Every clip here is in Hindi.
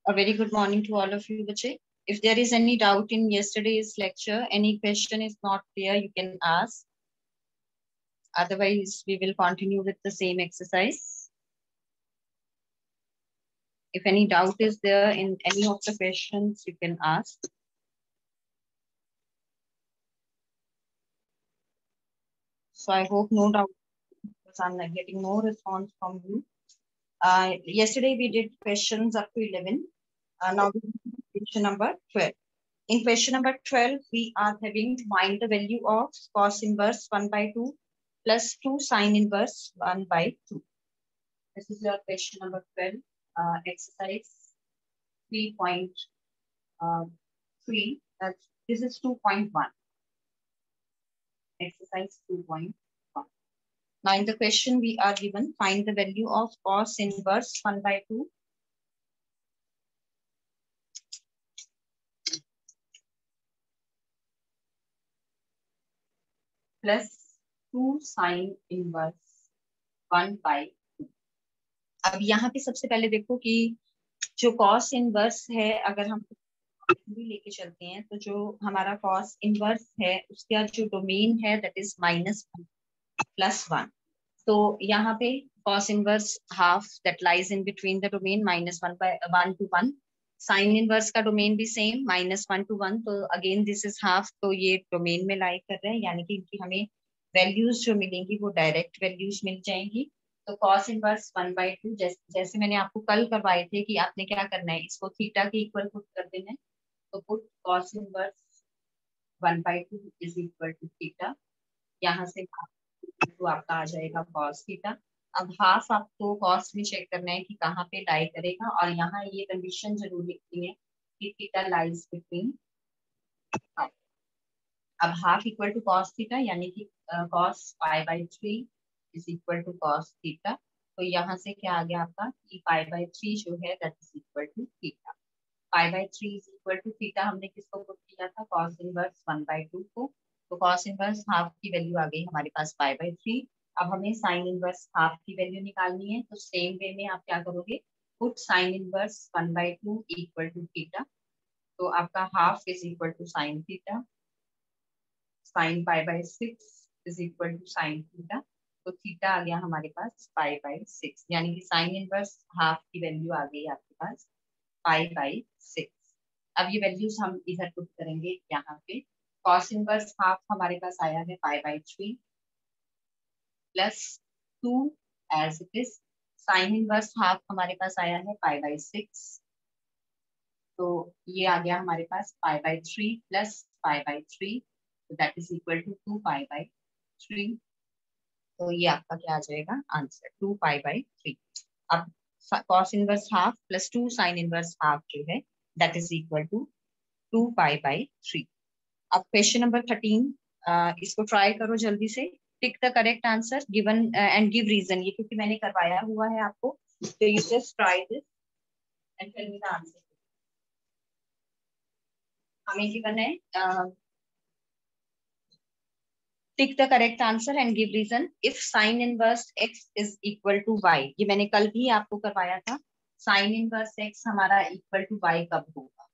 A very good morning to all of you, Bache. If there is any doubt in yesterday's lecture, any question is not clear, you can ask. Otherwise, we will continue with the same exercise. If any doubt is there in any of the questions, you can ask. So I hope no doubt, because I'm not getting no response from you. Yesterday we did questions up to 11. Now we do question number 12. In question number 12, we are having to find the value of cos inverse 1 by 2 plus 2 sin inverse 1 by 2. This is your question number 12, exercise 3.3. This is 2.1. Exercise 2.1. Now in the question we are given, find the value of cos inverse 1 by 2 plus 2 sin inverse 1 by 2. अब यहाँ पे सबसे पहले देखो कि जो cos इनवर्स है, अगर हम भी लेके चलते हैं तो जो हमारा cos इनवर्स है उसका जो डोमेन है दैट इज -1 + 1. तो यहाँ पे cos inverse half that lies in between the domain -1 to 1. Sine inverse का डोमेन भी सेम -1 to 1. तो अगेन दिस इज हाफ, तो ये डोमेन में लाई कर रहे हैं, यानी कि इनकी हमें वैल्यूज जो मिलेंगी वो डायरेक्ट वैल्यूज मिल जाएंगी. तो cos इनवर्स 1 by 2 जैसे मैंने आपको कल करवाए थे कि आपने क्या करना है, इसको थीटा के इक्वल पुट कर देना है. तो put cos inverse 1 by 2 is equal to theta. यहाँ से तो आपका आ जाएगा cos थीटा. अब हाफ आपको cos में चेक करना है कि कहाँ पे लाई करेगा, और यहाँ ये कंडीशन जरूर लिखनी है कि थीटा लाइज बिटवीन. अब half equal to cos theta, यानी कि cos pi by 3 is equal to cos theta. तो यहाँ से क्या आ गया आपका कि पाई बाई 3 जो है that is equal to theta. Pi by 3 is equal to theta हमने किसको पुट किया था, cos इनवर्स 1 by 2 को. तो cos इनवर्स हाफ की वैल्यू आ गई हमारे पास पाई बाई 3. अब हमें साइन इनवर्स हाफ की वैल्यू निकालनी है. तो सेम वे में आप क्या करोगे, put sine inverse 1 by 2 equal to theta. तो आपका half is equal to sine theta. Sine pi by 6 is equal to sine theta. तो थीटा आ गया हमारे पास पाई बाई 6, यानी कि साइन इनवर्स हाफ की वैल्यू आ गई आपके पास पाई बाई 6. अब ये वैल्यूज हम इधर पुट करेंगे यहाँ पे. cos इनवर्स हाफ हमारे पास आया है pi by 3 plus 2 as it is. Sine inverse half हमारे पास आया है पाई बाई 6. तो ये आ गया हमारे पास pi by 3 plus pi by 3, that is equal to 2 pi by 3. तो ये आपका क्या आ जाएगा आंसर, 2 पाई बाई 3. अब cos inverse half plus 2 sine inverse half जो है that is equal to 2 pi by 3. अब क्वेश्चन नंबर 13, इसको ट्राई करो जल्दी से. Tick the correct answer given and give reason. ये क्योंकि मैंने करवाया हुआ है आपको, तो you just try this and tell me the answer. हमें गिवन है tick the correct answer and give reason if sine inverse x is equal to y. ये मैंने कल भी आपको करवाया था. साइन इनवर्स x हमारा इक्वल टू y कब होगा,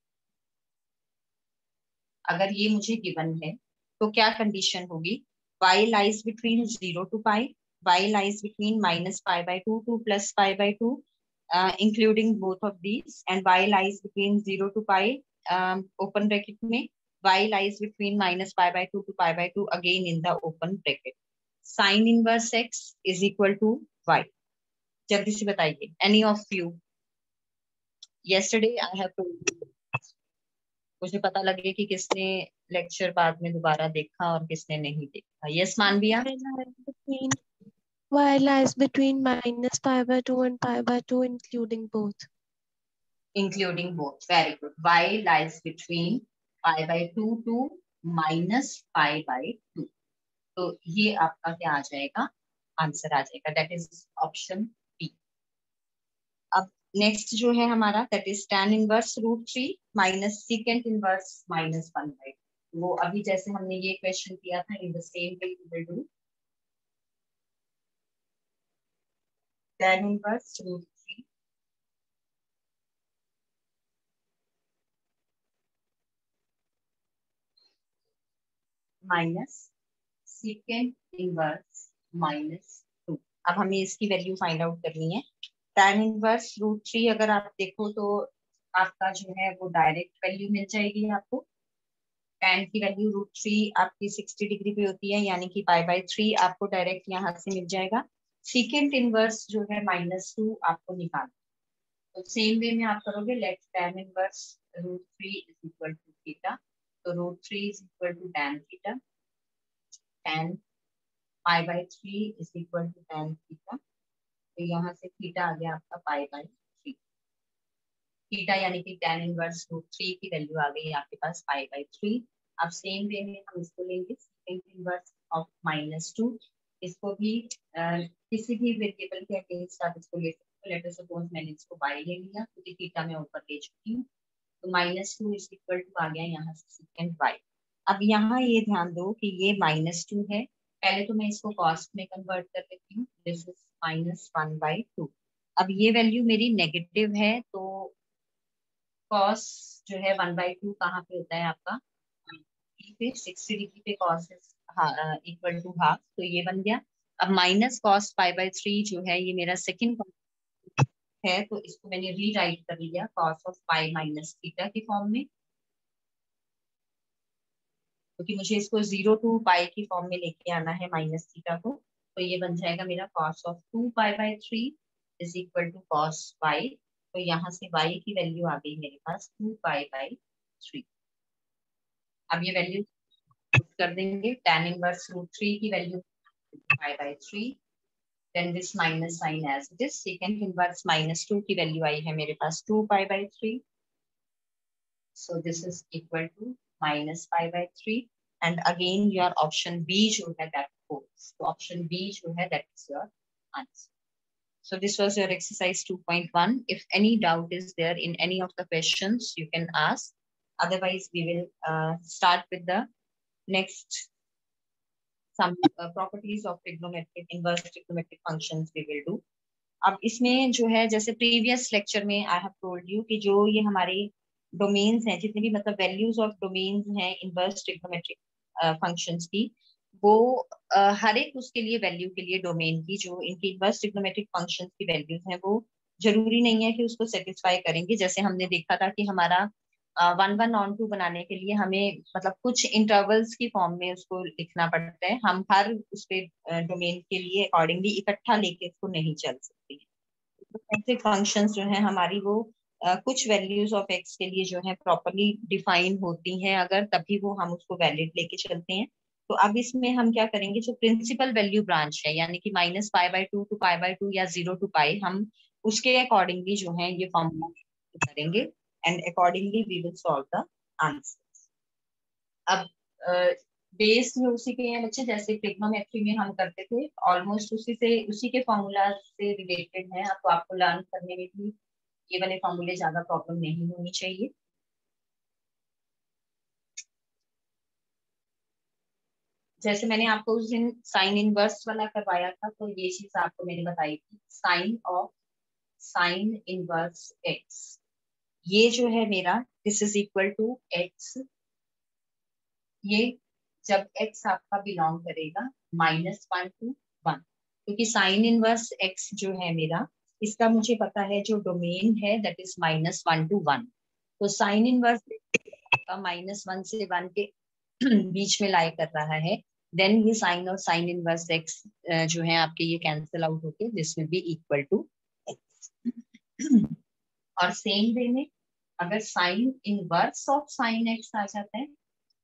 अगर ये मुझे गिवन है तो क्या कंडीशन होगी. y lies between 0 to pi, y lies between -pi/2 to +pi/2 including both of these, and y lies between 0 to pi open bracket में, y lies between -pi/2 to pi/2 again in the open bracket. Sin inverse x is equal to y. जल्दी से बताइए, any of you. Yesterday I have told you. मुझे पता लगे कि किसने लेक्चर बाद में दोबारा देखा और किसने नहीं देखा. Yes Manviya. Y lies between -pi/2 and pi/2 including both. Including both. Very good. Y lies between pi/2 to -pi/2. तो ये आपका क्या आ जाएगा, आंसर आ जाएगा, दैट इज ऑप्शन बी. अब नेक्स्ट जो है हमारा that is tan inverse √3 minus secant inverse -1/2. वो अभी जैसे हमने ये क्वेश्चन किया था in the same way we will do. tan inverse √3 minus second inverse -2। अब हमें इसकी वैल्यू फाइंड आउट करनी है। tan इनवर्स √3 अगर आप देखो तो आपका जो है वो डायरेक्ट वैल्यू मिल जाएगी आपको। tan की वैल्यू √3 आपकी 60 डिग्री पे होती है, यानी कि π/3 आपको डायरेक्ट यहाँ से मिल जाएगा। सेकेंड इनवर्स जो है -2 आपको निकालना। तो सेम वे में आप करोगे, let tan inverse √3 is equal to theta. तो √3 is equal to tan theta, tan π/3 is equal to tan theta. तो यहाँ से थीटा आ गया आपका π/3। थीटा यानी कि tan इनवर्स √3 की वैल्यू आ गई आपके पास π/3। अब सेम वे में हम इसको लेंगे सेकेंड इनवर्स ऑफ -2। इसको भी किसी भी वेरिएबल के अगेंस्ट आप इसको ले सकते हो। लेट अस सपोज मैंने इसको y ले लिया क्योंकि थीटा मैं ऊपर ले चुकी हूँ। तो -2 इज इक्वल टू आ गया यहाँ से सेकेंड y। अब यहाँ ये ध्यान दो कि ये -2 है। पहले तो मैं इसको कॉस्ट में कन्वर्ट कर लेती हूँ। This is -1/2। अब ये वैल्यू मेरी नेगेटिव है, तो कॉस जो है 1/2 कहाँ पे होता है आपका पे 60 डिग्री पे कॉस इक्वल टू हाफ। तो ये बन गया। अब माइनस कॉस π/3 जो है ये मेरा सेकंड है, तो इसको मैंने रीराइट कर लिया cos of pi minus theta की फॉर्म में, क्योंकि मुझे इसको 0 to पाई की फॉर्म में लेके आना है माइनस थीटा को। तो ये बन जाएगा मेरा cos of 2π/3 is equal to cos y। तो यहाँ से y की वैल्यू आ गई मेरे पास 2π/3। अब ये वैल्यू कर देंगे। tan इनवर्स √3 की value π/3, then this minus sign as it is। secant inverse -2 की वैल्यू आई है मेरे पास 2π/3। so this is equal to -π/3 and again your option B जो है that holds। तो option B जो है that is your answer। So this was your exercise 2.1. If any doubt is there in any of the questions, you can ask. Otherwise, we will start with the next some properties of trigonometric inverse trigonometric functions we will do। अब इसमें जो है जैसे प्रीवियस लेक्चर में आई हैव टोल्ड यू कि जो ये हमारे डोमेन्स हैं, जितने भी मतलब वैल्यूज ऑफ डोमेन्स हैं इनवर्स ट्रिग्नोमेट्रिक फंक्शंस की, वो हर एक उसके लिए वैल्यू के लिए डोमेन की जो इनकी इनवर्स ट्रिग्नोमेट्रिक फंक्शंस की वैल्यूज हैं वो जरूरी नहीं है कि उसको सेटिस्फाई करेंगे। जैसे हमने देखा था कि हमारा 1/1 बनाने के लिए हमें मतलब कुछ इंटरवल्स की फॉर्म में उसको लिखना पड़ता है। हम हर उस पे डोमेन के लिए अकॉर्डिंगली इकट्ठा लेके उसको नहीं चल सकते। ऐसे फंक्शंस जो है हमारी वो कुछ वैल्यूज ऑफ एक्स के लिए जो है प्रॉपरली डिफाइन होती हैं, अगर तभी वो हम उसको वैलिड लेके चलते हैं। तो अब इसमें हम क्या करेंगे, जो प्रिंसिपल वैल्यू ब्रांच है यानी कि -π/2 to π/2 या 0 to पाई, हम उसके अकॉर्डिंगली जो है ये फॉर्मूला करेंगे and accordingly we will solve the answer. अब बेस में उसी के हैं बच्चे, जैसे ट्रिग्नोमेट्री में हम करते थे ऑलमोस्ट उसी के फॉर्मूला से रिलेटेड है। तो आपको लर्न करने में भी ये वाले फॉर्मूले ज्यादा प्रॉब्लम नहीं होनी चाहिए। जैसे मैंने आपको उस दिन साइन इनवर्स वाला करवाया था, तो ये चीज आपको मैंने बताई थी। साइन इनवर्स एक्स ये जो है मेरा this is equal to x. ये जब x आपका बिलोंग करेगा -1 to 1, क्योंकि साइन इनवर्स x जो है मेरा, इसका मुझे पता है जो डोमेन है दैट इज -1 to 1। तो साइन इनवर्स का -1 से 1 के बीच में लाई कर रहा है, देन ये साइन और साइन इनवर्स x जो है आपके ये कैंसिल आउट होके this will be equal to x। और सेम वे में अगर sine inverse of sine x आ जाता है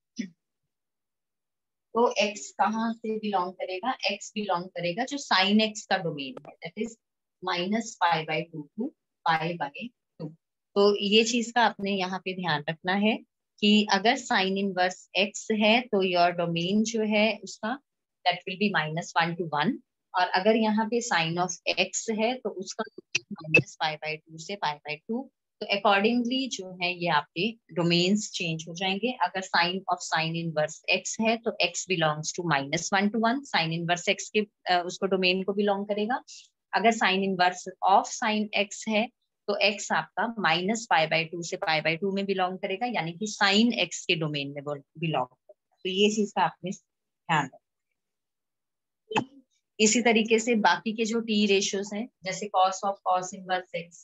तो x कहाँ से बिलोंग करेगा, x बिलोंग करेगा जो साइन x का डोमेन है दैट इज -π/2 to π/2। तो ये चीज का आपने यहाँ पे ध्यान रखना है कि अगर साइन इनवर्स x है तो योर डोमेन जो है उसका दैट विल बी -1 to 1, और अगर यहाँ पे साइन ऑफ x है तो उसका -π/2 से π/2। तो अकॉर्डिंगली जो है ये आपके डोमेन्स चेंज हो जाएंगे। अगर sine of sine inverse x है तो x belongs to -1 to 1, sine inverse x के उसको डोमेन को बिलोंग करेगा। अगर sine inverse of sine x है तो x आपका -π/2 से π/2 में बिलोंग करेगा, यानी कि साइन x के डोमेन में बिलोंग करेगा। तो ये चीज का आपने ध्यान रखना। इसी तरीके से बाकी के जो टी रेशियोज हैं, जैसे cos of cos inverse x,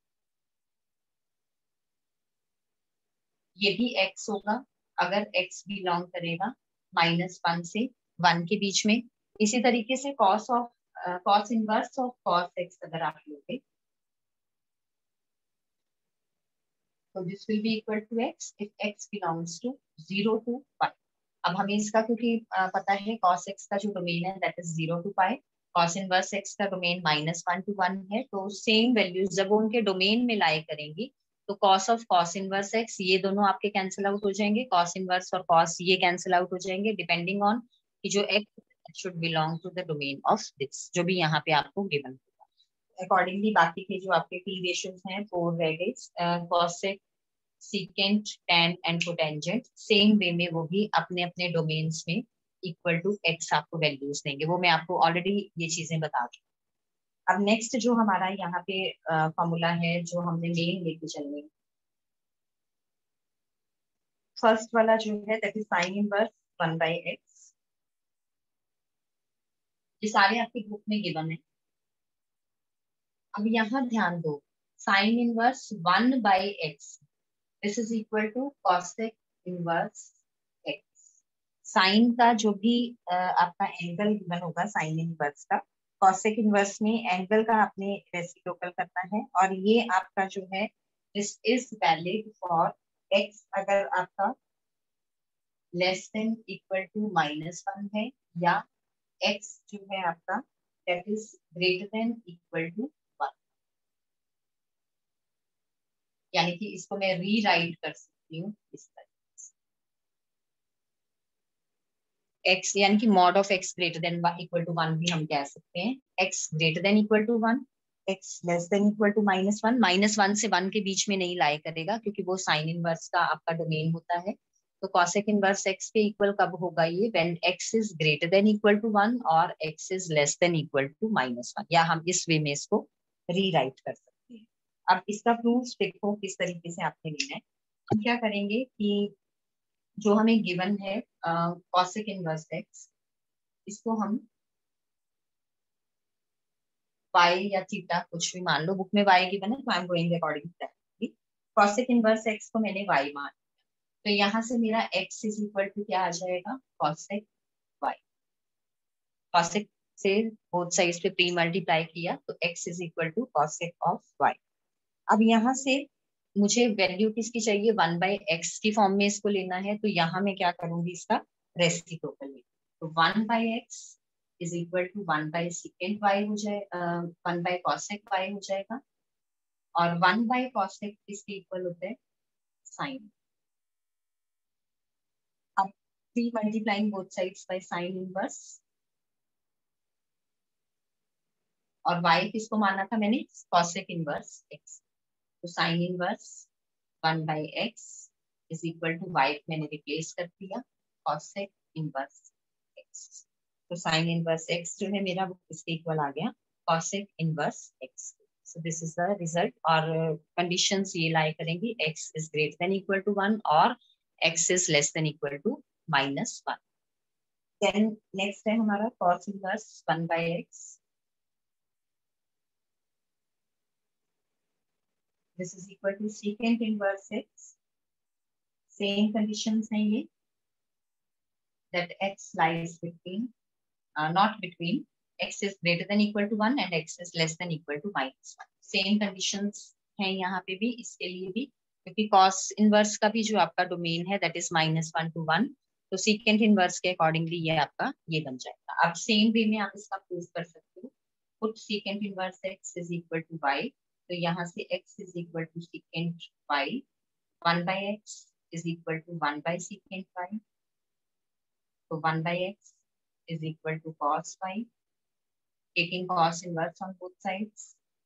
ये भी एक्स होगा अगर एक्स बिलोंग करेगा -1 से 1 के बीच में। इसी तरीके से cos inverse of cos x अगर आप लोगे तो this will be equal to x if x belongs to 0 to pi. अब हमें इसका क्योंकि पता है कॉस एक्स का जो डोमेन है that is 0 to pi, cos inverse x का डोमेन -1 to 1 है, तो सेम वैल्यूज जब वो उनके डोमेन में लाई करेंगी तो cos of cos inverse x ये दोनों आपके कैंसिल आउट हो जाएंगे, कॉस इनवर्स और कॉस ये कैंसिल आउट हो जाएंगे, डिपेंडिंग ऑन कि जो x should belong to the domain of this, जो भी यहाँ पे आपको गिवन होगा। अकॉर्डिंगली बाकी के जो आपके टी रेशियोज हैं 4 रह गए, cosec, secant, tan and cotangent same way में वो भी अपने अपने डोमेन्स में इक्वल टू एक्स आपको वैल्यूज देंगे, वो मैं आपको ऑलरेडी ये चीजें बता चुकी। अब नेक्स्ट जो हमारा यहाँ पे फॉर्मूला है जो हमने मेन लेके चलने, फर्स्ट वाला जो है that is sine inverse 1/x। ये सारे आपके बुक में गिवन है। अब यहाँ ध्यान दो, sine inverse 1/x this is equal to cosec inverse x. Sine का जो भी आपका एंगल गिवन होगा साइन इनवर्स का, कॉसेक इनवर्स में एंगल का आपने रेसिप्रोकल करना है, और ये आपका जो है this is valid for x अगर आपका लेस देन इक्वल टू -1 है, या एक्स जो है आपका that is greater than equal to 1। यानी कि इसको मैं रीराइट कर सकती हूँ इस तरह, एक्स यानी कि mod of x greater than equal to 1 भी हम कह सकते हैं, x greater than equal to 1, x less than equal to -1। -1 से 1 के बीच में नहीं लाई करेगा क्योंकि वो साइन इनवर्स का आपका डोमेन होता है। तो कॉसेक इनवर्स एक्स के इक्वल कब होगा ये, when x is greater than equal to 1 और x is less than equal to -1, या हम इस वे में इसको रीराइट कर सकते हैं। अब इसका प्रूफ देखो किस तरीके से आपने लेना है। हम क्या करेंगे कि जो हमें गिवन है कॉसेक इनवर्स एक्स, इसको हम y या थीटा कुछ भी मान लो, बुक में y गिवन है तो I am going according to that. Cosec inverse x को मैंने y मान, तो यहाँ से मेरा x इज इक्वल टू क्या आ जाएगा, कॉसेक y। कॉसेक से बोथ साइड्स पे प्री मल्टीप्लाई किया तो x is equal to cosec of y। अब यहाँ से मुझे वैल्यू किसकी चाहिए, 1/x की फॉर्म में इसको लेना है, तो यहाँ मैं क्या करूंगी, इसका रेसिप्रोकल। तो 1/x is equal to 1/secant y हो जाए, 1/cosec y हो जाएगा, और 1/cosec किसके इक्वल होता है, साइन। अब 3 multiplying both sides by sine inverse, और y किसको माना था मैंने, cosec इनवर्स x। तो sign inverse 1/x is equal to y मैंने रिप्लेस कर दिया cosec इनवर्स x। तो साइन इनवर्स x जो है मेरा वो किसके इक्वल आ गया, cosec inverse x। So this is the result, और कंडीशंस ये लाई करेंगी, x is greater than equal to 1 और x is less than equal to -1। Then next है हमारा cos inverse 1/x, this is equal to secant inverse x। Same conditions हैं ये, that x lies between, not between, x is greater than equal to 1 and x is less than equal to -1। Same conditions हैं यहाँ पे भी, इसके लिए भी, क्योंकि cos इनवर्स का भी जो आपका डोमेन है that is -1 to 1, तो secant इनवर्स के अकॉर्डिंगली ये आपका ये बन जाएगा। अब सेम वे में आप इसका प्रूव कर सकते हो, put secant inverse x is equal to y, तो यहाँ से x is equal to secant y, 1/x is equal to 1/secant y, तो 1/x is equal to cos y, taking cos inverse on both sides,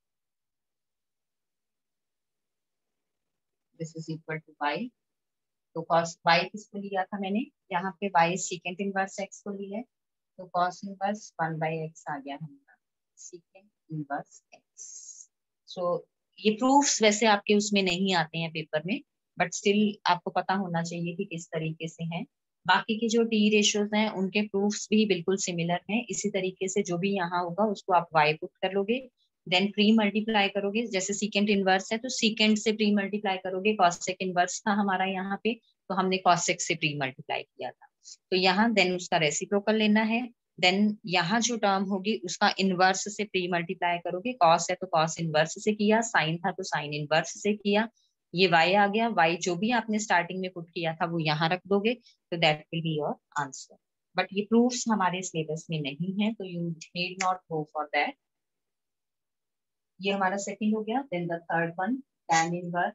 this is equal to y। तो cos y किसको लिया था मैंने, यहाँ पे y secant inverse x को लिया है, तो cos inverse 1/x आ गया हमारा secant inverse x। सो ये प्रूफ्स वैसे आपके उसमें नहीं आते हैं पेपर में, बट स्टिल आपको पता होना चाहिए कि किस तरीके से हैं। बाकी के जो टी रेशियोज हैं उनके प्रूफ्स भी बिल्कुल सिमिलर हैं। इसी तरीके से जो भी यहाँ होगा उसको आप y पुट कर लोगे, देन प्री मल्टीप्लाई करोगे। जैसे सीकेंट इनवर्स है तो सीकेंट से प्री मल्टीप्लाई करोगे। कॉसेक इनवर्स था हमारा यहाँ पे, तो हमने कॉसेक से प्री मल्टीप्लाई किया था। तो यहाँ देन उसका रेसिप्रोकल लेना है। देन यहाँ जो टर्म होगी उसका इनवर्स से प्री मल्टीप्लाई करोगे। कॉस है तो कॉस इनवर्स से किया, साइन था तो साइन इनवर्स से किया। ये y आ गया। y जो भी आपने स्टार्टिंग में पुट किया था वो यहाँ रख दोगे, तो that will be your answer. But ये प्रूफ्स हमारे सिलेबस में नहीं है, तो you need not go for that. ये हमारा सेकंड हो गया। Then the third one, tan inverse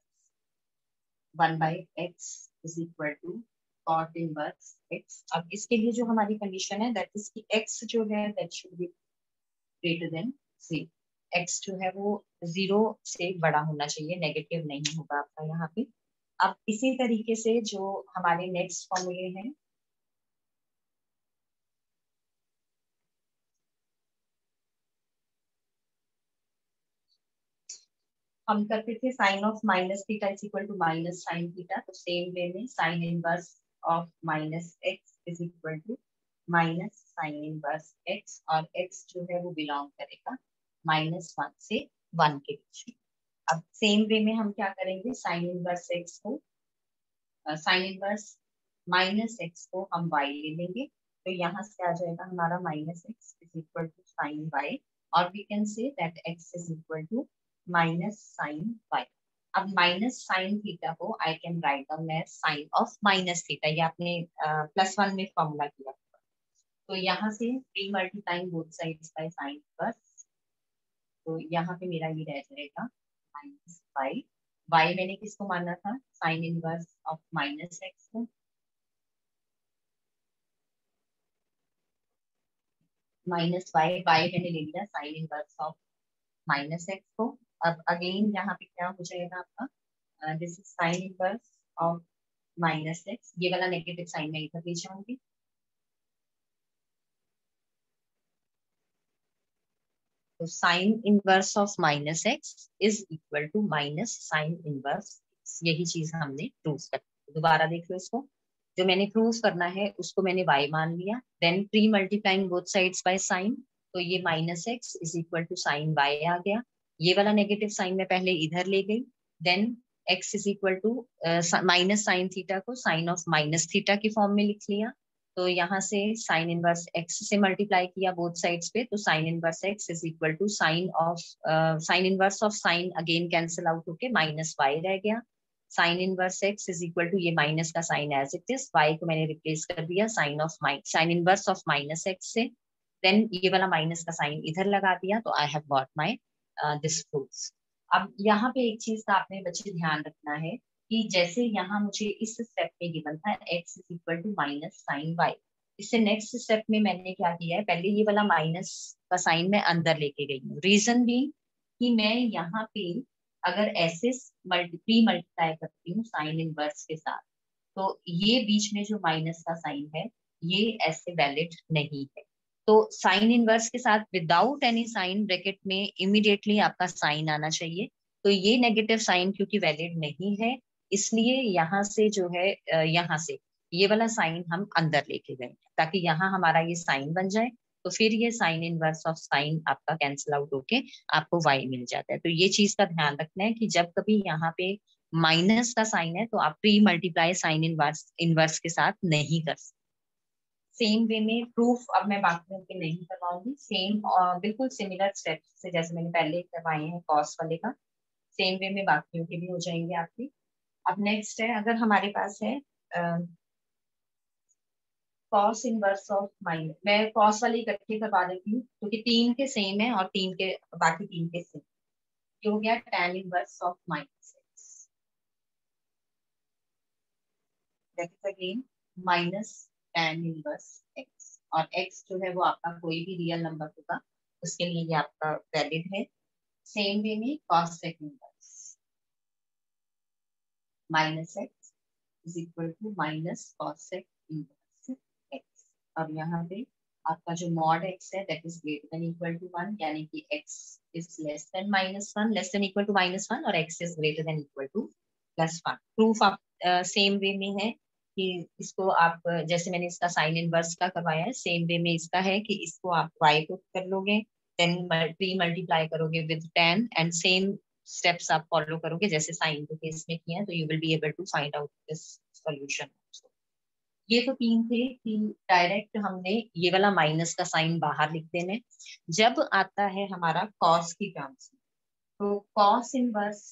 1/x is equal to cot inverse x। अब इसके लिए जो हमारी कंडीशन है दैट इज की x जो है that should be greater than 0। x जो है वो 0 से बड़ा होना चाहिए, नेगेटिव नहीं होगा आपका यहाँ पे। अब इसी तरीके से जो हमारे नेक्स्ट फॉर्मूले हैं, हम करते थे sine of minus theta is equal to minus sine theta. तो सेम वे में sine inverse of minus x is equal to minus sine inverse x, और एक्स जो है वो बिलोंग करेगा -1 से 1 के बीच में। अब सेम वे में हम क्या करेंगे, साइन इनवर्स एक्स को साइन इनवर्स माइनस एक्स को हम वाई ले लेंगे। तो यहाँ से आ जाएगा हमारा minus x is equal to sine y, और we can say that x is equal to minus sine y. अब माइनस साइन थीटा को I can write down as sine of minus theta. ये आपने +1 में फॉर्मूला किया। तो यहाँ से pre multiplying both sides by sine plus, तो यहाँ पे मेरा ये रह जाएगा माइनस वाई। वाई मैंने किसको माना था, sine inverse of minus x को, माइनस वाई, वाई मैंने ले लिया sine inverse of minus x को। अब अगेन यहाँ पे क्या हो जाएगा आपका, this is sine inverse of minus x. ये वाला नेगेटिव साइन मैं इधर ले जाऊंगी। तो sign inverse of minus x is equal to minus sine inverse x. यही चीज हमने प्रूव कर, दोबारा देख लो इसको। जो मैंने प्रूव करना है उसको मैंने y मान लिया, then pre multiplying both sides by sine, तो ये minus x is equal to sine y आ गया। ये वाला नेगेटिव साइन मैं पहले इधर ले गई, then x is equal to minus sine theta को साइन ऑफ माइनस थीटा की फॉर्म में लिख लिया। तो यहाँ से साइन इनवर्स x से मल्टीप्लाई किया बोथ साइड्स पे, तो sign inverse x is equal to sine inverse of sine again cancel out होके माइनस y रह गया। Sine inverse x is equal to ये माइनस का sign as it is, y को मैंने रिप्लेस कर दिया sine inverse of minus x से, देन ये वाला माइनस का साइन इधर लगा दिया। तो I have got my this proof. अब यहाँ पे एक चीज का आपने बच्चे ध्यान रखना है कि जैसे यहाँ मुझे इस स्टेप में गिवन था x is equal to minus sine y, इससे नेक्स्ट स्टेप में मैंने क्या किया है, पहले ये वाला माइनस का साइन मैं अंदर लेके गई हूँ। रीजन भी कि मैं यहाँ पे अगर ऐसे प्री मल्टीप्लाई करती हूँ साइन इनवर्स के साथ, तो ये बीच में जो माइनस का साइन है ये ऐसे वैलिड नहीं है। तो साइन इनवर्स के साथ विदाउट एनी साइन ब्रैकेट में इमीडिएटली आपका साइन आना चाहिए। तो ये नेगेटिव साइन क्योंकि वैलिड नहीं है, इसलिए यहाँ से जो है यहाँ से ये वाला साइन हम अंदर लेके गए ताकि यहाँ हमारा ये साइन बन जाए। तो फिर ये साइन इनवर्स ऑफ साइन आपका कैंसिल आउट होके आपको y मिल जाता है। तो ये चीज का ध्यान रखना है कि जब कभी यहाँ पे माइनस का साइन है तो आप प्री मल्टीप्लाई साइन इनवर्स के साथ नहीं कर सकते। सेम वे में प्रूफ अब मैं बाकियों के नहीं करवाऊंगी, सेम बिल्कुल सिमिलर स्टेप्स से जैसे मैंने पहले करवाए हैं कॉस वाले का, सेम वे में बाकियों के भी हो जाएंगे आपके। अब नेक्स्ट है, अगर हमारे पास है कॉस इनवर्स ऑफ माइनस, मैं कॉस वाले इकट्ठे करवा देती हूँ क्योंकि तीन के सेम है और तीन के बाकी तीन के सेम। ये हो गया tan inverse of minus x, that is again minus tan inverse x, और x जो है वो आपका कोई भी रियल नंबर होगा उसके लिए ये आपका वैलिड है। सेम वे में cos sec inverse minus x is equal to minus cos sec inverse x. अब यहाँ पे आपका जो मॉड x है that is greater than equal to 1, यानी कि x is less than -1, less than equal to -1, और x is greater than equal to +1। Proof आप सेम वे में है कि इसको आप जैसे मैंने इसका साइन इनवर्स का करवाया है, सेम वे में इसका है कि इसको आप y को कर लोगे, देन प्री मल्टीप्लाई करोगे विद 10 एंड सेम स्टेप्स आप फॉलो करोगे जैसे साइन के केस में किया है, तो you will be able to find out this solution. ये तो तीन थे कि डायरेक्ट हमने ये वाला माइनस का साइन बाहर लिख देने। जब आता है हमारा कॉस की टर्म्स में, तो cos inverse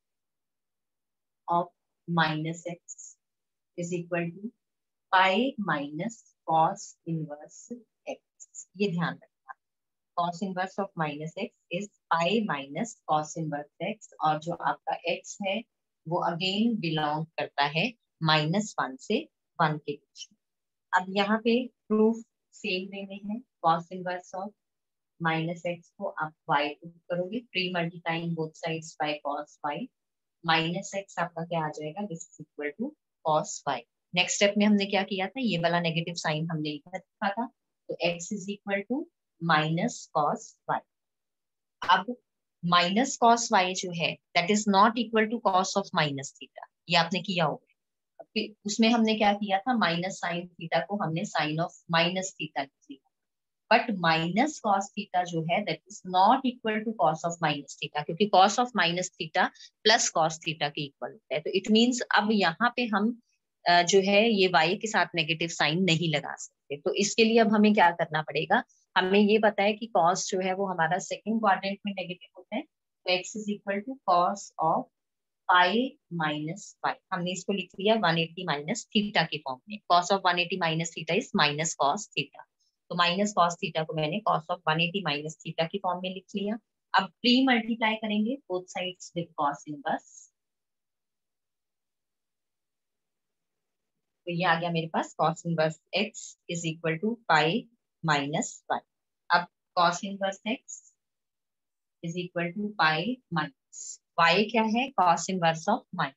of minus x is equal to pi minus cos inverse x. ये ध्यान रखना, cos inverse of minus x is pi minus cos inverse x, और जो आपका एक्स है वो अगेन बिलोंग करता है -1 से 1 के बीच में। अब यहाँ पे प्रूफ सेम वे में है, cos inverse of minus x को आप y पुट करोगे, pre multiplying both sides by cos y, minus x आपका क्या आ जाएगा, this is equal to cos y। Next step में हमने क्या किया था, ये वाला नेगेटिव साइन हमने इधर रखा था, तो x is equal to minus cos y। अब माइनस कॉस y जो है that is not equal to cos of minus theta, ये आपने किया होगा। फिर उसमें हमने क्या किया था, माइनस साइन थीटा को हमने साइन ऑफ माइनस थीटा लिया, बट माइनस कॉस थीटा जो है that is not equal to cos of minus theta, क्योंकि cos of minus theta plus cos theta के इक्वल होता है। तो इट मींस अब यहाँ पे हम जो है ये y के साथ नेगेटिव साइन नहीं लगा सकते। तो इसके लिए अब हमें क्या करना पड़ेगा, हमें ये पता है कि कॉस जो है वो हमारा सेकंड क्वाड्रेंट में नेगेटिव होता है, तो x is equal to cos of pi minus pi, हमने इसको लिख लिया 180 माइनस थीटा के फॉर्म में। Cos of 180 minus theta is minus cos theta, तो माइनस कॉस थीटा को मैंने कॉस ऑफ 180 माइनस थीटा के फॉर्म में लिख लिया। अब प्री मल्टीप्लाई करेंगे both sides with cos inverse, तो ये आ गया मेरे पास cos inverse x is equal to pi minus पाई। अब cos inverse x is equal to pi minus y क्या है, कॉस इनवर्स ऑफ माइनस,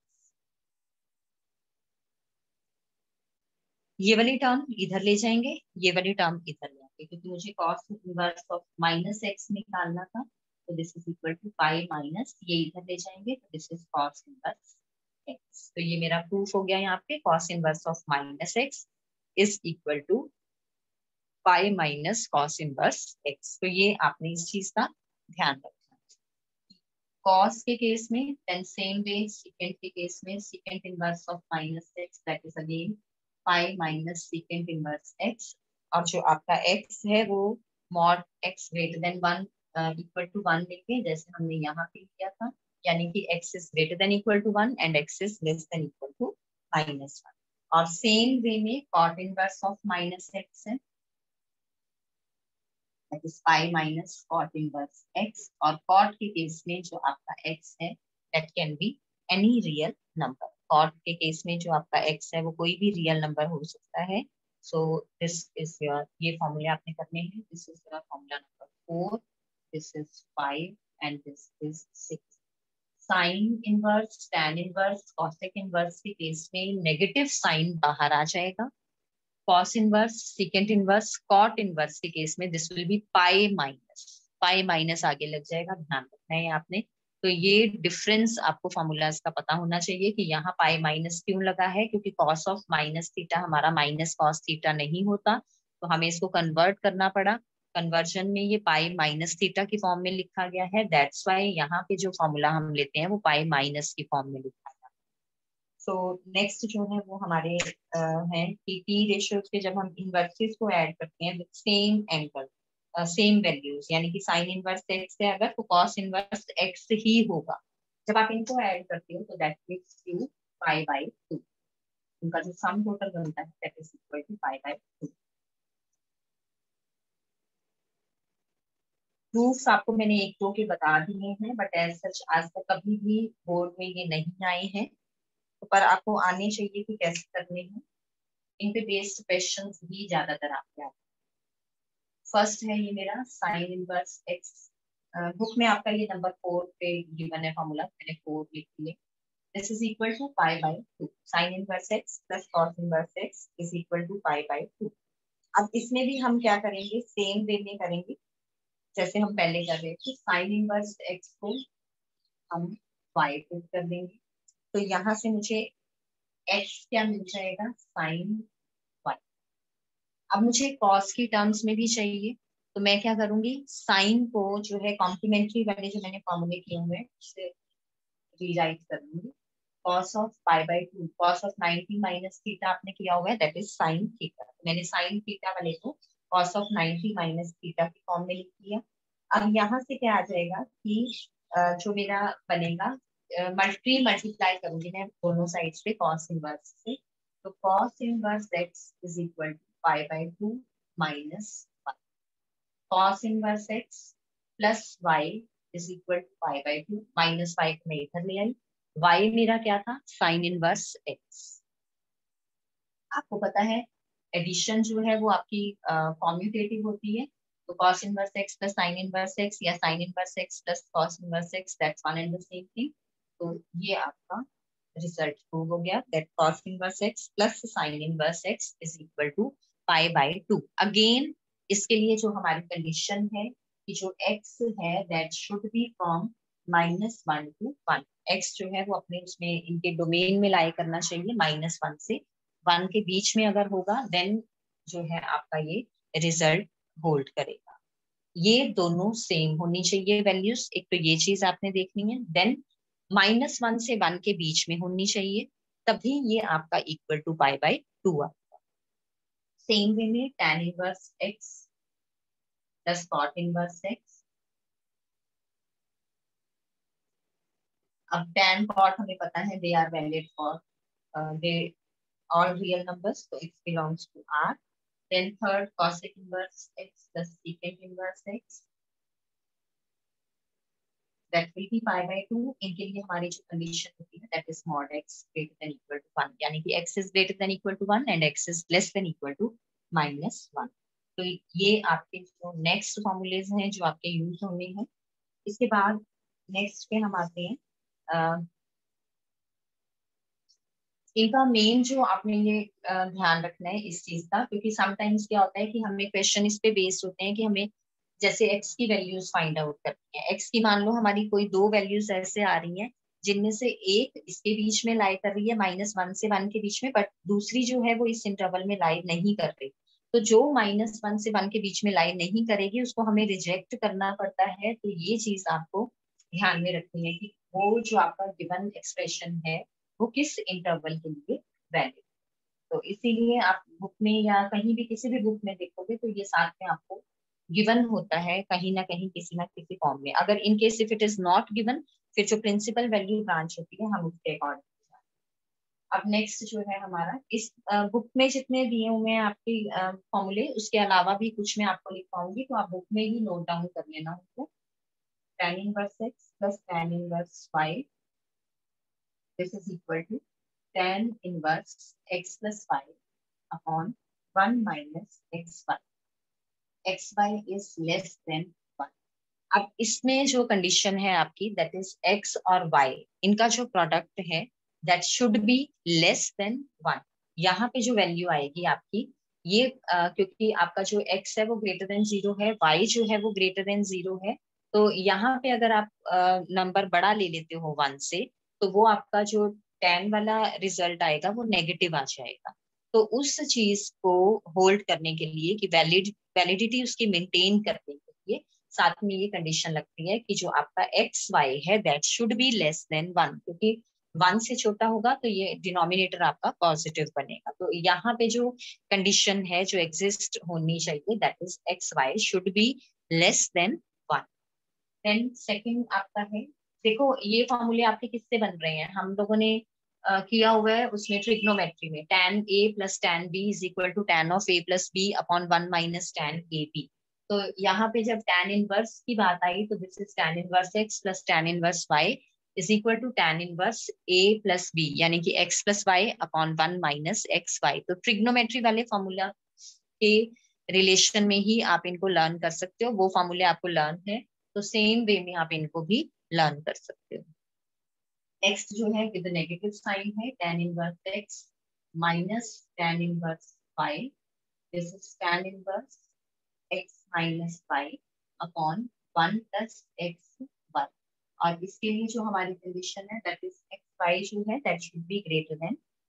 ये वाली टर्म इधर ले जाएंगे, ये वाली टर्म इधर ले आएंगे, क्योंकि मुझे cos inverse of minus x निकालना था, तो this is equal to pi minus, ये इधर ले जाएंगे, तो this is cos inverse x. तो ये मेरा प्रूफ हो गया यहाँ पे, cos inverse of minus x is equal to pi minus cos inverse x. तो ये आपने इस चीज का ध्यान रखना। कॉस के केस में देन सेम वे सेकेंड के केस में second inverse of minus x that is again pi minus second inverse x, और जो आपका x है वो mod x greater than 1 equal to 1 लेंगे जैसे हमने यहाँ पे किया था, यानी कि x is greater than equal to 1 and x is less than equal to -1। और सेम वे में cot inverse of minus x है, that is pi minus cot inverse x, और कॉट के केस में जो आपका x है that can be any real number. Cot के केस में जो आपका x है वो कोई भी रियल नंबर हो सकता है। सो दिस इज योर, ये फॉर्मूले आपने करने हैं, this is your formula number 4, this is 5 and this is 6। Sine inverse, tan inverse, cosec inverse के केस में नेगेटिव साइन बाहर आ जाएगा, cos inverse, second inverse, cot inverse के केस में this will be pi minus आगे लग जाएगा, ध्यान रखना है आपने। तो ये डिफरेंस आपको फॉर्मूलाज का पता होना चाहिए कि यहाँ पाई माइनस क्यों लगा है, क्योंकि कॉस ऑफ माइनस थीटा हमारा माइनस कॉस थीटा नहीं होता, तो हमें इसको कन्वर्ट करना पड़ा। कन्वर्जन में ये पाई माइनस थीटा की फॉर्म में लिखा गया है, दैट्स वाई यहाँ पे जो फॉर्मूला हम लेते हैं वो पाई माइनस की फॉर्म में लिखा है। सो नेक्स्ट जो है वो हमारे हैं कि टी रेशियोज के जब हम इनवर्सेस को ऐड करते हैं with same angle same values, यानी कि साइन इनवर्स एक्स है अगर तो कॉस इनवर्स एक्स ही होगा। जब आप इनको ऐड करते हो तो that gives you pi by 2, उनका जो सम टोटल बनता है that is equal to pi by 2। Proofs आपको मैंने एक दो के बता दिए हैं, बट एज सच आज तक कभी भी बोर्ड में ये नहीं आए हैं, तो पर आपको आने चाहिए कि कैसे करने हैं। इन पे बेस्ड क्वेश्चंस भी ज्यादातर आपके आते हैं। फर्स्ट है ये मेरा साइन इनवर्स एक्स, बुक में आपका ये नंबर 4 पे गिवन है फॉर्मूला, मैंने 4 लिख लिए। This is equal to pi by 2, sine inverse x plus cos inverse x is equal to pi by 2। अब इसमें भी हम क्या करेंगे, सेम वे में करेंगे जैसे हम पहले कर रहे थे। साइन इनवर्स एक्स को हम y पुट कर देंगे, तो यहाँ से मुझे एक्स क्या मिल जाएगा, साइन वाई। अब मुझे कॉस की टर्म्स में भी चाहिए, तो मैं क्या करूंगी, साइन को जो है कॉम्प्लीमेंट्री वाले जो मैंने फॉर्मूले किए हुए हैं उससे रीराइट करूंगी। Cos of pi by two, cos of 90 minus theta आपने किया हुआ है, दैट इज साइन थीटा। मैंने साइन थीटा वाले को कॉस ऑफ 90 माइनस थीटा की फॉर्म में लिख दिया। अब यहाँ से क्या आ जाएगा कि जो मेरा बनेगा, मल्टीप्लाई करूंगी मैं दोनों साइड्स पे कॉस इनवर्स से, तो cos inverse x is equal to pi by two minus cos inverse x plus y is equal to pi by two, minus y को मैं इधर ले आई, वाई मेरा क्या था, साइन इनवर्स एक्स। आपको पता है एडिशन जो है वो आपकी कॉम्यूटेटिव होती है, तो cos inverse x plus sine inverse x या sine inverse x plus cos inverse x, that's one and the same thing. तो ये आपका रिजल्ट प्रूव हो गया that cos inverse x plus sine inverse x is equal to pi by two. Again इसके लिए जो हमारी कंडीशन है कि जो x है that should be from -1 to 1। x जो है वो अपने उसमें इनके डोमेन में लाई करना चाहिए, -1 से 1 के बीच में अगर होगा देन जो है आपका ये रिजल्ट होल्ड करेगा। ये दोनों सेम होनी चाहिए वैल्यूज, एक तो ये चीज आपने देखनी है, देन -1 से 1 के बीच में होनी चाहिए, तभी ये आपका equal to pi by two आएगा। सेम वे में tan inverse x plus cot inverse x। अब tan cot हमें पता है they are valid for the all real numbers, so x belongs to R. Then third cosec inverse x plus secant inverse x, that will be pi by 2। इनके लिए हमारी जो कंडीशन होती है that is mod x greater than equal to 1, यानी कि x is greater than equal to 1 and x is less than equal to -1। तो ये आपके जो नेक्स्ट फॉर्मूलेज हैं जो आपके यूज होने हैं। इसके बाद नेक्स्ट पे हम आते हैं, इनका मेन जो आपने ये ध्यान रखना है इस चीज का, क्योंकि समटाइम्स क्या होता है कि हमें क्वेश्चन इस पे बेस्ड होते हैं कि हमें जैसे एक्स की वैल्यूज फाइंड आउट करनी है। एक्स की मान लो हमारी कोई दो वैल्यूज ऐसे आ रही हैं जिनमें से एक इसके बीच में लाई कर रही है -1 से 1 के बीच में, बट दूसरी जो है वो इस इंटरवल में लाई नहीं कर रही। तो जो -1 से 1 के बीच में लाई नहीं करेगी उसको हमें रिजेक्ट करना पड़ता है। तो ये चीज आपको ध्यान में रखनी है कि वो जो आपका गिवन एक्सप्रेशन है वो किस इंटरवल के लिए वैलिड। तो इसीलिए आप बुक में या कहीं भी किसी भी बुक में देखोगे तो ये साथ में आपको गिवन होता है कहीं ना किसी फॉर्म में। अगर in case if it is not given, फिर जो प्रिंसिपल वैल्यू ब्रांच होती है हम उसके अकॉर्डिंग। अब नेक्स्ट जो है हमारा इस बुक में जितने दिए हुए हैं आपके फॉर्मूले, उसके अलावा भी कुछ मैं आपको लिख पाऊंगी, तो आप बुक में ही नोट डाउन कर लेना उसको। tan inverse x plus tan inverse y, this is equal to tan inverse x plus y upon 1 minus xy, xy is less than 1। अब इसमें जो कंडीशन है आपकी दैट इज x और y, इनका जो प्रोडक्ट है that should be less than 1। यहाँ पे जो वैल्यू आएगी आपकी ये क्योंकि आपका जो x है वो ग्रेटर देन 0 है, y जो है वो ग्रेटर देन 0 है, तो यहाँ पे अगर आप नंबर बड़ा ले लेते हो 1 से, तो वो आपका जो tan वाला रिजल्ट आएगा वो नेगेटिव आ जाएगा। तो उस चीज को होल्ड करने के लिए कि वैलिडिटी उसकी मेंटेन करने के लिए साथ में ये कंडीशन लगती है कि जो आपका एक्स वाई है that should be less than 1, क्योंकि 1 से छोटा होगा तो ये डिनोमिनेटर आपका पॉजिटिव बनेगा। तो यहाँ पे जो कंडीशन है जो एग्जिस्ट होनी चाहिए that is x y should be less than 1। Then second आपका है, देखो ये फॉर्मूले आपके किससे बन रहे हैं, हम लोगों ने किया हुआ है उसमें ट्रिग्नोमेट्री में tan a plus tan b is equal to tan of a plus b upon 1 minus tan a b। तो यहाँ पे जब tan इनवर्स की बात आई तो this is tan inverse x plus tan inverse y is equal to tan inverse a plus b, यानी कि x plus y upon 1 minus x y. तो ट्रिग्नोमेट्री वाले फॉर्मूला के रिलेशन में ही आप इनको लर्न कर सकते हो, वो फॉर्मूले आपको लर्न है तो सेम वे में आप इनको भी लर्न कर सकते हो। नेक्स्ट जो है विद नेगेटिव साइन है tan inverse x minus tan inverse y, this is tan inverse x minus y upon 1 plus x y. और इसके लिए जो हमारी कंडीशन है दैट इज एक्स वाई जो है that should be greater than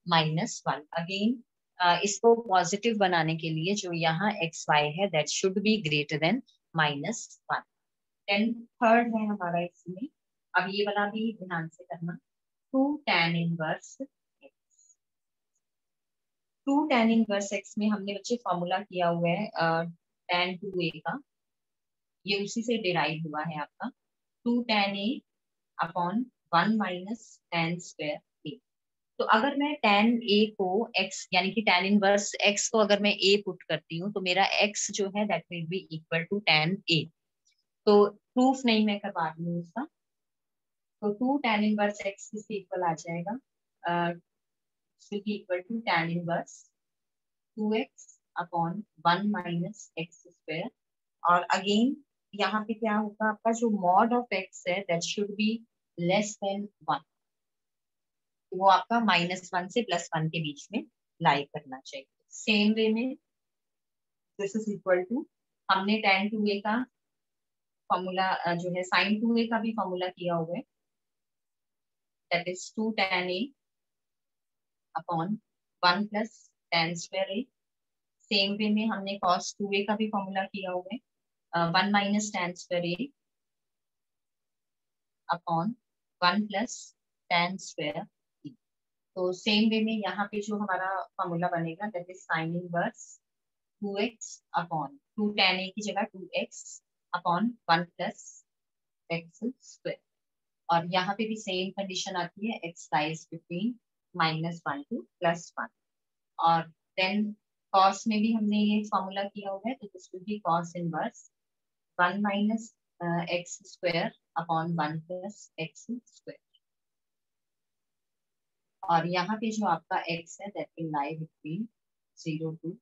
-1। Again इसको पॉजिटिव बनाने के लिए जो यहाँ एक्स वाई है that should be greater than -1। Then third है हमारा इसमें, अब ये वाला भी ध्यान से करना, 2 tan inverse x। 2 tan inverse x में हमने बच्चे फॉर्मूला किया हुआ है tan 2a का, ये उसी से डिराइव हुआ है आपका 2 tan a upon 1 minus tan square a। तो अगर मैं tan a को x यानी कि tan इनवर्स x को अगर मैं a पुट करती हूँ तो मेरा x जो है that will be equal to tan a। तो प्रूफ नहीं मैं करवा रही हूँ उसका, तो 2 tan इनवर्स x किसके इक्वल आ जाएगा, equal to tan inverse 2x upon 1 minus x square. और अगेन यहाँ पे क्या होगा, आपका जो मॉड ऑफ x है that should be less than 1, वो आपका -1 से +1 के बीच में लाई करना चाहिए। सेम वे में दिस इज इक्वल टू, हमने tan 2a का फॉर्मूला जो है sin 2a का भी फॉर्मूला किया हुआ है, that is 2 tan a upon 1 plus tan square a। Same way में हमने cos 2a का भी फॉर्मूला किया हुआ है, 1 minus tan square a upon 1 plus tan square b। तो सेम वे में यहाँ पे जो हमारा फॉर्मूला बनेगा that is sine inverse 2x upon 2 tan a की जगह 2x upon 1 plus x square. और यहाँ पे भी सेम कंडीशन आती है, x लाइज बिटवीन -1 टू +1। और देन कॉस में भी हमने ये फॉर्मूला किया हुआ है, तो this will be cos inverse 1 minus x square upon 1 plus x square. और यहाँ पे जो आपका x है that will lie between 0 to.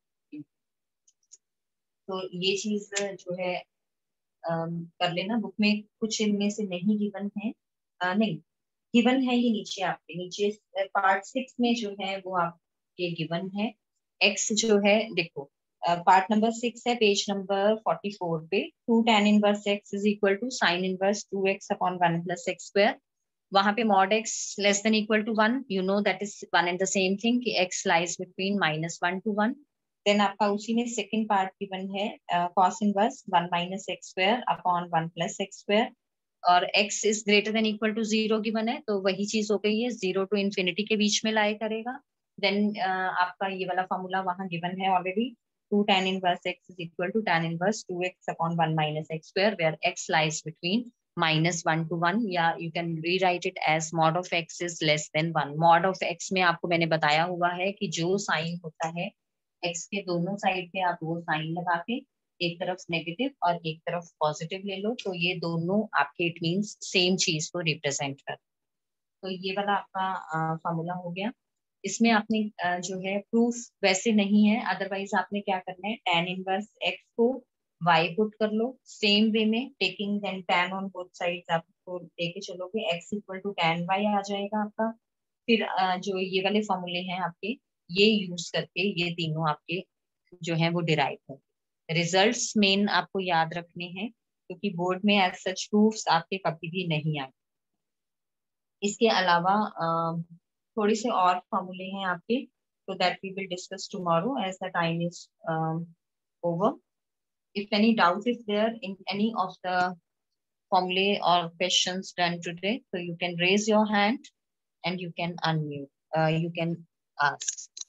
तो ये चीज जो है कर लेना, बुक में कुछ इनमें से नहीं गिवन है, नहीं गिवन है, ये नीचे आपके नीचे पार्ट 6 में जो है वो आपके गिवन है। x जो है देखो, पार्ट नंबर 6 है पेज नंबर 44 पे, 2 tan inverse x is equal to sine inverse 2x upon 1 plus x square. वहां पे mod x less than equal to 1, you know that is one and the same thing कि x lies between -1 to 1। Then आपका उसी में सेकंड पार्ट गिवन है cos inverse 1 minus x square upon 1 plus x square, और x is greater than equal to 0 given है, तो वही चीज हो गई है, 0 टू इन्फिनिटी के बीच में लाई करेगा। देन आपका ये वाला फॉर्मूला वहां गिवन है already, 2 tan inverse x is equal to tan inverse 2x upon 1 minus x square, where x lies between -1 to 1, या you can rewrite it as mod of x is less than 1। Mod of x में आपको मैंने बताया हुआ है कि जो साइन होता है x के दोनों साइड पे आप वो साइन लगा के एक तरफ नेगेटिव और एक तरफ पॉजिटिव ले लो, तो ये दोनों आपके इट मींस सेम चीज को रिप्रेजेंट कर। तो ये वाला आपका फॉर्मूला हो गया। इसमें आपने जो है प्रूफ वैसे नहीं है, अदरवाइज आपने क्या करना है, tan इनवर्स x को y पुट कर लो, सेम वे में taking then tan on both sides आपको लेके चलोगे, x equal to tan y आ जाएगा आपका। फिर जो ये वाले फॉर्मूले हैं आपके, ये यूज करके ये तीनों आपके जो है वो डिराइव होंगे। रिजल्ट्स मेन आपको याद रखने हैं, क्योंकि बोर्ड में एज सच प्रूफ्स आपके कभी भी नहीं आए। इसके अलावा थोड़े से और फॉर्मूले हैं आपके, तो that we will discuss tomorrow as the time is over. If any doubt is there in any of the formulae or questions done today, so you can raise your hand and you can unmute. You can ask.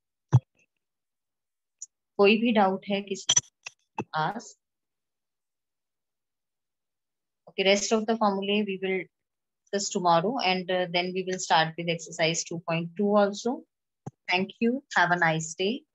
कोई भी डाउट है किसी ask. Okay, rest of the formulae we will discuss tomorrow, and then we will start with exercise 2.2 also. Thank you. Have a nice day.